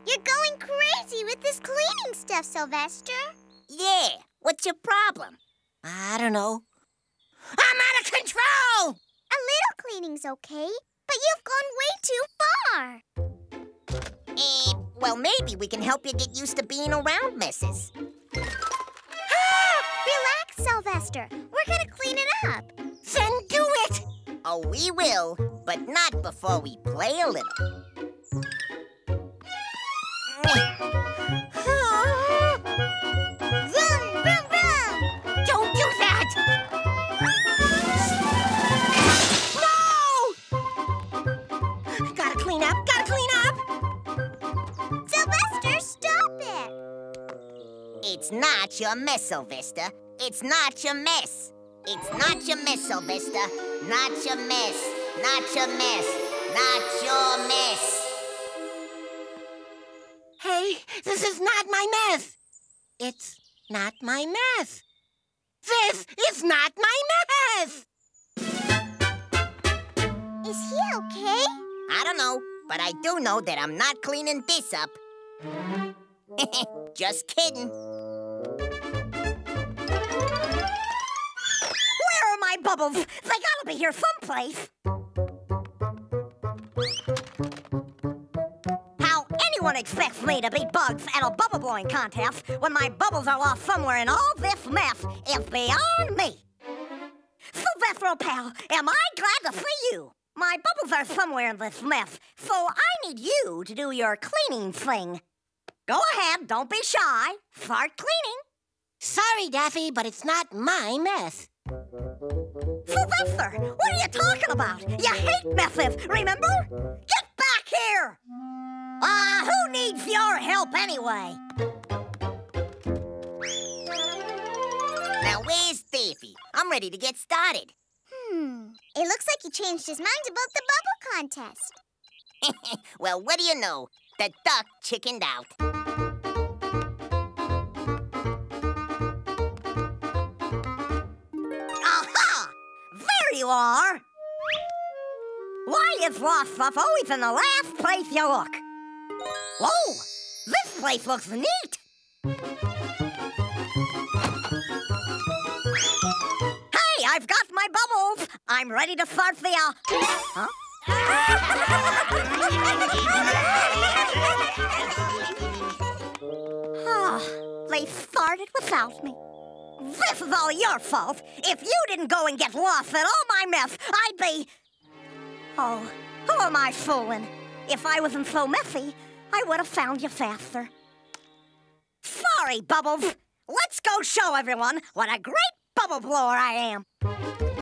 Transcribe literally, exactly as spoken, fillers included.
You're going crazy with this cleaning stuff, Sylvester. Yeah, what's your problem? I don't know. I'm out of control! A little cleaning's okay, but you've gone way too far. Eh, well, maybe we can help you get used to being around messes. Relax, Sylvester. We're gonna clean it up. Then do it! Oh, we will, but not before we play a little. Vroom, vroom, vroom! Don't do that! No! Gotta clean up, gotta clean up! Sylvester, stop it! It's not your mess, Sylvester. It's not your mess. It's not your mess, Sylvester. Not your mess. Not your mess. Not your mess. Hey, this is not my mess. It's not my mess. This is not my mess! Is he okay? I don't know, but I do know that I'm not cleaning this up. Just kidding. Where are my bubbles? They gotta be here someplace. How anyone expects me to beat bugs at a bubble blowing contest when my bubbles are lost somewhere in all this mess is beyond me. Sylvester, pal, am I glad to see you? My bubbles are somewhere in this mess, so I need you to do your cleaning thing. Go ahead, don't be shy. Start cleaning. Sorry, Daffy, but it's not my mess. Sylvester, what are you talking about? You hate messes, remember? Get back here! Ah, uh, who needs your help anyway? Now, where's Daffy? I'm ready to get started. Hmm. It looks like he changed his mind about the bubble contest. Well, what do you know? The duck chickened out. Aha! There you are! Why is lost stuff always in the last place you look? Whoa! This place looks neat! Hey, I've got my bubbles! I'm ready to start the, uh... Huh? Oh, they started without me. This is all your fault. If you didn't go and get lost at all my mess, I'd be... Oh, who am I fooling? If I wasn't so messy, I would have found you faster. Sorry, Bubbles. Let's go show everyone what a great bubble blower I am.